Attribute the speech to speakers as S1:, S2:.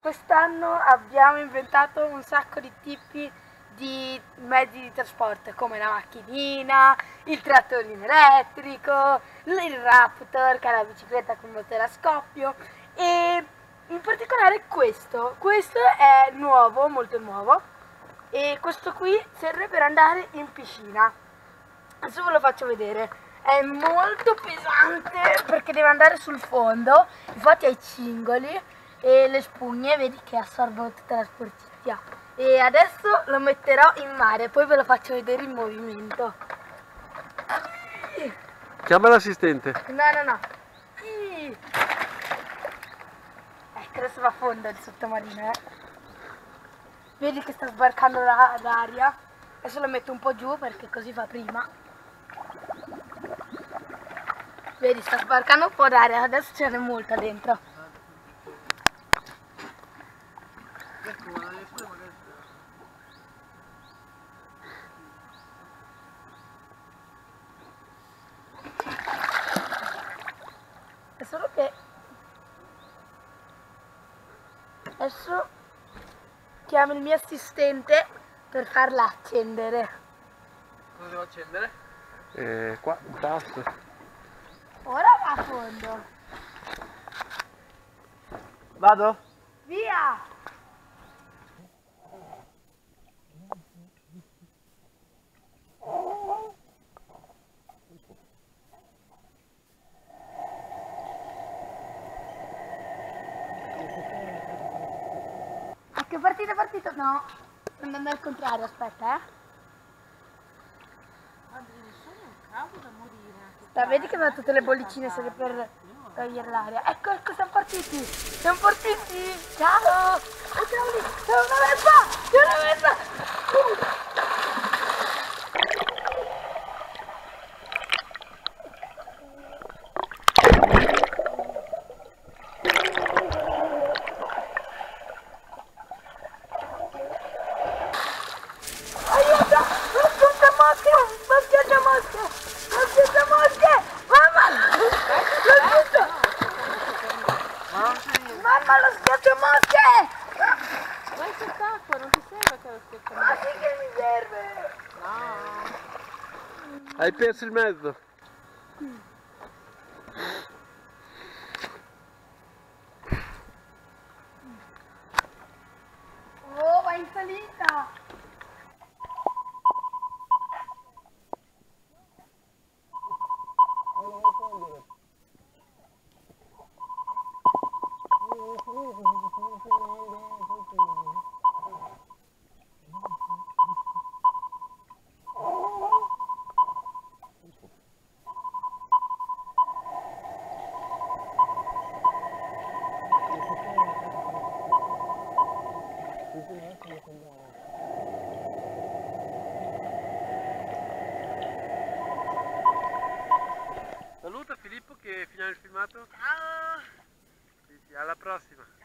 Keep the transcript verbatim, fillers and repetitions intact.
S1: Quest'anno abbiamo inventato un sacco di tipi di mezzi di trasporto, come la macchinina, il trattorino elettrico, il Raptor, che è la bicicletta con motore a scoppio, e in particolare questo. Questo è nuovo, molto nuovo, e questo qui serve per andare in piscina. Adesso ve lo faccio vedere. È molto pesante perché deve andare sul fondo, infatti ha i cingoli e le spugne, vedi che assorbono tutta la sporcizia. E adesso lo metterò in mare, poi ve lo faccio vedere in movimento.
S2: Chiama l'assistente.
S1: No, no, no. Ecco, adesso va a fondo il sottomarino, eh. Vedi che sta sbarcando l'aria. Adesso lo metto un po' giù perché così fa prima. Vedi, sta sbarcando un po' d'aria, adesso ce n'è molta dentro. È solo che adesso chiamo il mio assistente per farla accendere.
S3: Cosa devo accendere?
S2: Eh, qua, un tasto.
S1: Ora va a fondo.
S3: Vado?
S1: Via! Che partita, partita? No, sto andando al contrario, aspetta, eh. Sta, vedi che va tutte le bollicine solo per togliere l'aria. Ecco, ecco, siamo partiti! Siamo partiti! Ciao! Andiamo lì! C'è una vespa! C'è una vespa! Uh. Mamma, lo schiacciamosche!
S4: Vai sott'acqua, non ti serve che lo schiacciamosche.
S1: Ma sì che mi serve!
S4: No.
S2: Hai perso il mezzo.
S1: Oh, va in salita!
S2: Saluta Filippo che finale il filmato.
S1: Ciao!
S2: Sì, sì, alla prossima.